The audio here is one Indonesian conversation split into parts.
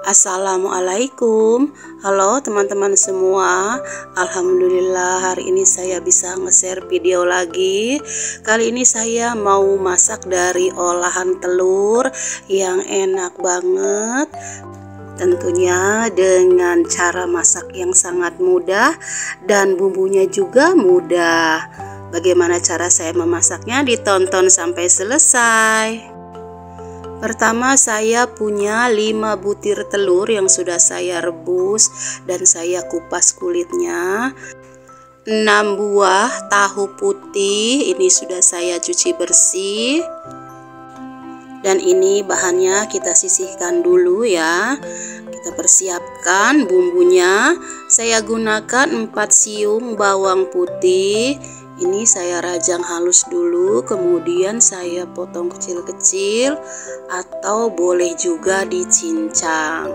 Assalamualaikum. Halo teman-teman semua. Alhamdulillah hari ini saya bisa nge-share video lagi. Kali ini saya mau masak dari olahan telur yang enak banget. Tentunya dengan cara masak yang sangat mudah dan bumbunya juga mudah. Bagaimana cara saya memasaknya? Ditonton sampai selesai. Pertama, saya punya 5 butir telur yang sudah saya rebus dan saya kupas kulitnya. 6 buah tahu putih, ini sudah saya cuci bersih. Dan ini bahannya kita sisihkan dulu ya. Kita persiapkan bumbunya. Saya gunakan 4 siung bawang putih. Ini saya rajang halus dulu, kemudian saya potong kecil-kecil atau boleh juga dicincang.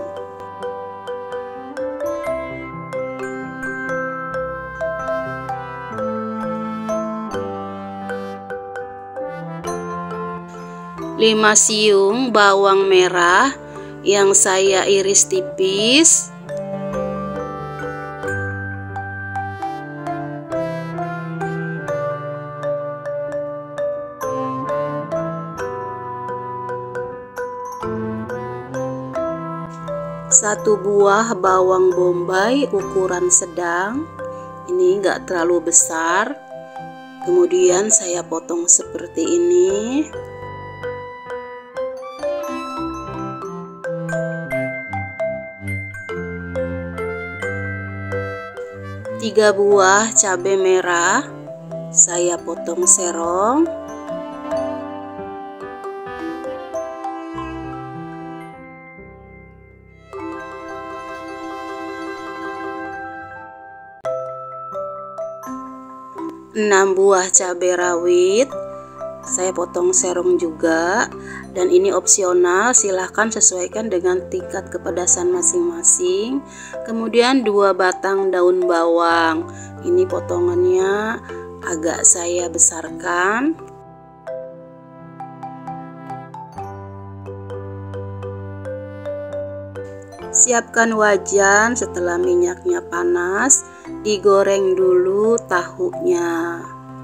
Lima siung bawang merah yang saya iris tipis. 1 buah bawang bombay ukuran sedang, ini enggak terlalu besar, kemudian saya potong seperti ini. 3 buah cabai merah saya potong serong. 6 buah cabai rawit saya potong serong juga, dan ini opsional, silahkan sesuaikan dengan tingkat kepedasan masing-masing. Kemudian 2 batang daun bawang, ini potongannya agak saya besarkan. Siapkan wajan, setelah minyaknya panas digoreng dulu tahunya.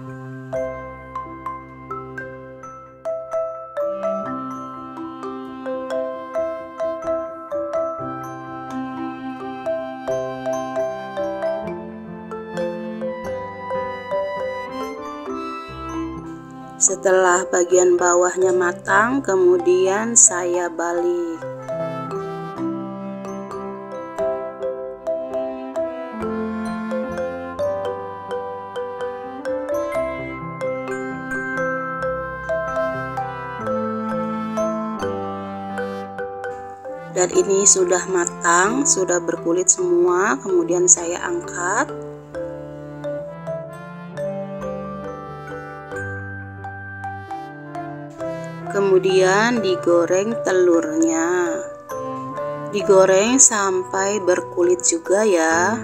Setelah bagian bawahnya matang, kemudian saya balik. Dan ini sudah matang, sudah berkulit semua, kemudian saya angkat. Kemudian digoreng telurnya. Digoreng sampai berkulit juga ya.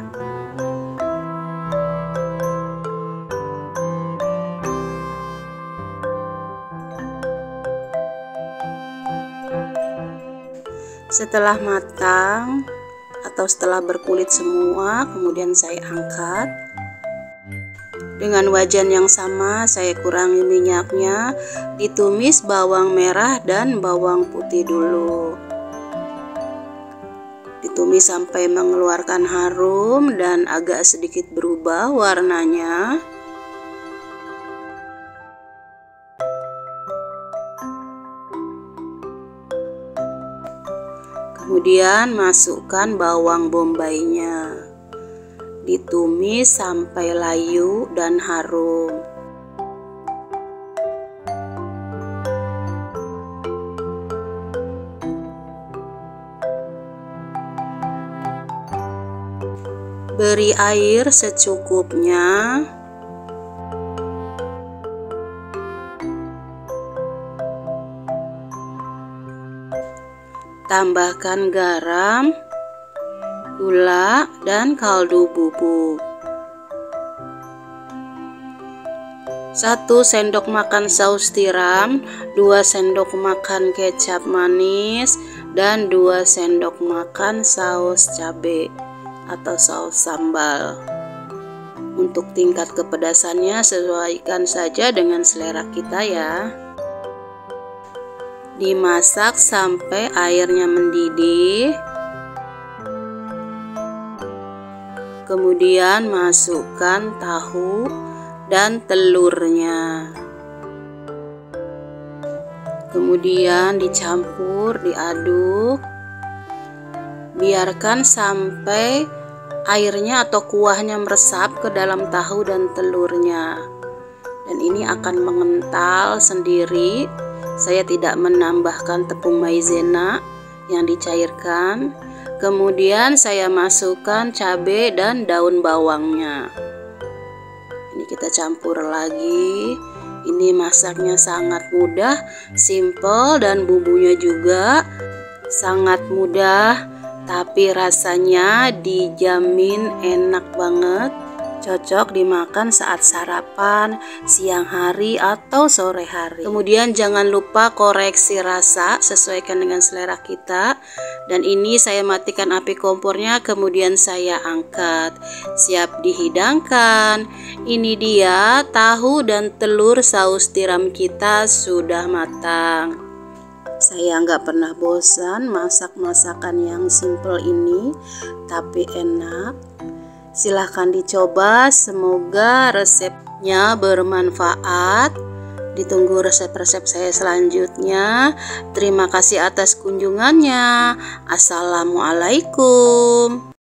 Setelah matang atau setelah berkulit semua, kemudian saya angkat. Dengan wajan yang sama saya kurangi minyaknya, ditumis bawang merah dan bawang putih dulu. Ditumis sampai mengeluarkan harum dan agak sedikit berubah warnanya. Kemudian masukkan bawang bombaynya, ditumis sampai layu dan harum. Beri air secukupnya. Tambahkan garam, gula, dan kaldu bubuk. 1 sendok makan saus tiram, 2 sendok makan kecap manis, dan 2 sendok makan saus cabai atau saus sambal. Untuk tingkat kepedasannya sesuaikan saja dengan selera kita ya. Dimasak sampai airnya mendidih. Kemudian masukkan tahu dan telurnya. Kemudian dicampur, diaduk. Biarkan sampai airnya atau kuahnya meresap ke dalam tahu dan telurnya. Dan ini akan mengental sendiri. Saya tidak menambahkan tepung maizena yang dicairkan. Kemudian saya masukkan cabai dan daun bawangnya. Ini kita campur lagi. Ini masaknya sangat mudah, simple, dan bumbunya juga sangat mudah, tapi rasanya dijamin enak banget. Cocok dimakan saat sarapan, siang hari, atau sore hari. Kemudian jangan lupa koreksi rasa, sesuaikan dengan selera kita. Dan ini saya matikan api kompornya, kemudian saya angkat. Siap dihidangkan. Ini dia tahu dan telur saus tiram kita sudah matang. Saya nggak pernah bosan masak masakan yang simple ini, tapi enak. Silahkan dicoba, semoga resepnya bermanfaat. Ditunggu resep-resep saya selanjutnya. Terima kasih atas kunjungannya. Assalamualaikum.